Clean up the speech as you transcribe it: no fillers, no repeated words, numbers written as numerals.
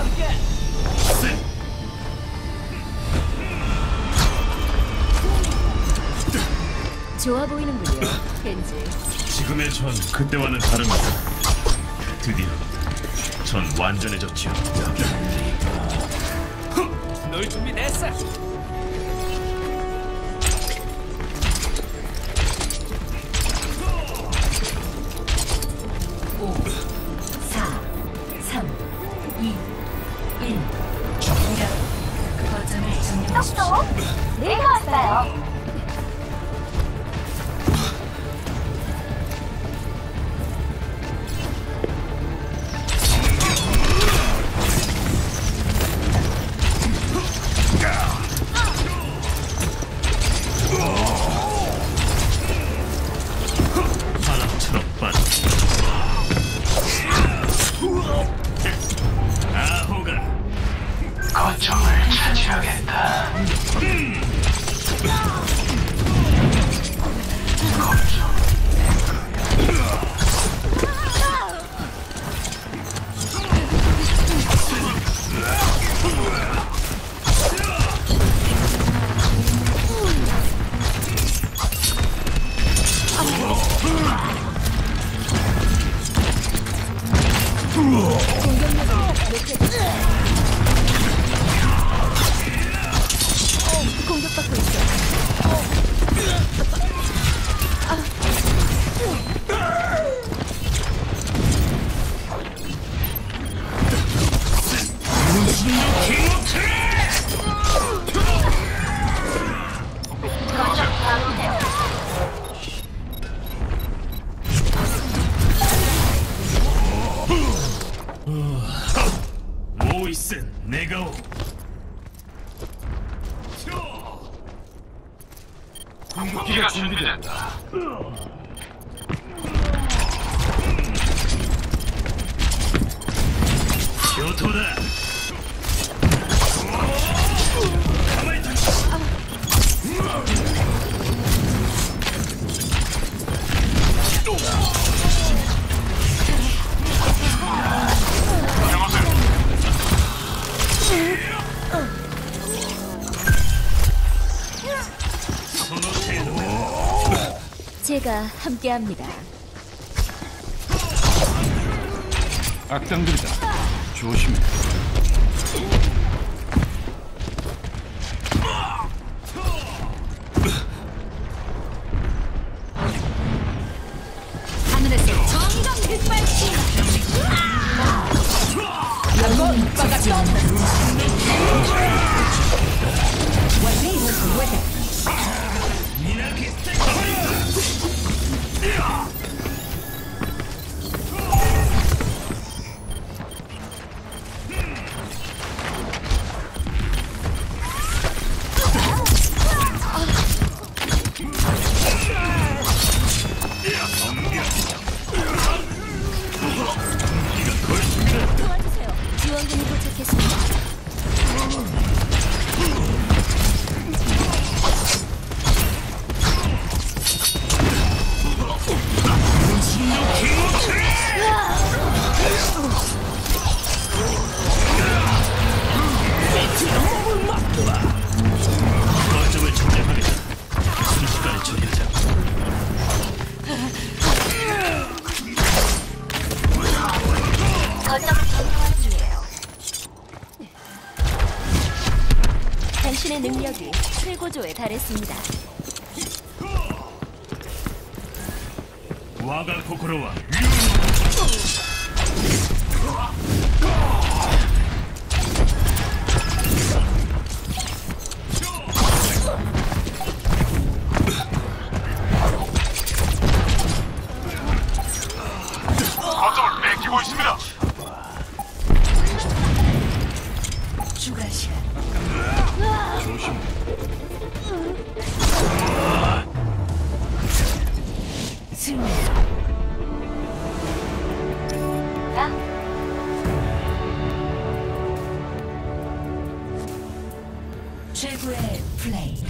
좋아 보이는군요, 겐지. 지금의 전 그때와는 다릅니다. 드디어 전 완전해졌지요. 널 준비됐어. 5, 4, 3, 2, 1. 공격. 거점을 점령하십시오. 내가 왔어요. 바람처럼 빠져. 아호가 거점을 차지하겠다. 공격받고 있어. 모이슨 내가 오. 궁극기가 준비된다. 교토다. 제가 함께합니다. 악당들이다. 조심해. 하늘에서 정의가 빛발친다. 이건 오빠가 도와주세요. 지원군이 도착했습니다. 거점을 점령하겠다. 순식간에 처리하자. 거점을 점령하는 중이에요. 당신의 능력이 최고조에 달했습니다. 와가 코코로와 거점을 뺏기고 있습니다. 추가 시간. 조심해. 승리. 최고의 플레이.